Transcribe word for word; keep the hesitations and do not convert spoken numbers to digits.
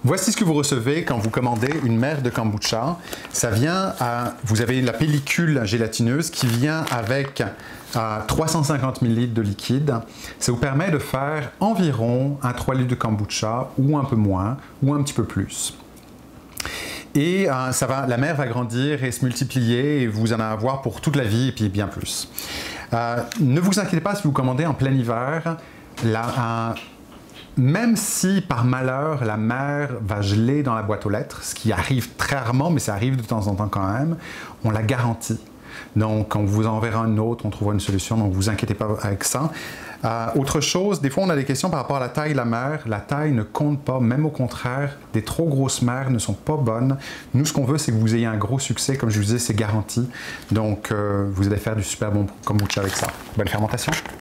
Voici ce que vous recevez quand vous commandez une mer de kombucha. Ça vient à, vous avez la pellicule gélatineuse qui vient avec euh, trois cent cinquante millilitres de liquide. Ça vous permet de faire environ un trois litres de kombucha ou un peu moins ou un petit peu plus. Et euh, ça va, la mer va grandir et se multiplier et vous en avoir pour toute la vie et puis bien plus. Euh, ne vous inquiétez pas si vous commandez en plein hiver. La, euh, Même si, par malheur, la mer va geler dans la boîte aux lettres, ce qui arrive très rarement, mais ça arrive de temps en temps quand même, on la garantit. Donc, on vous enverra une autre, on trouvera une solution, donc ne vous inquiétez pas avec ça. Euh, autre chose, des fois on a des questions par rapport à la taille de la mer. La taille ne compte pas, même au contraire, des trop grosses mers ne sont pas bonnes. Nous, ce qu'on veut, c'est que vous ayez un gros succès, comme je vous disais, c'est garanti. Donc, euh, vous allez faire du super bon kombucha avec ça. Bonne fermentation!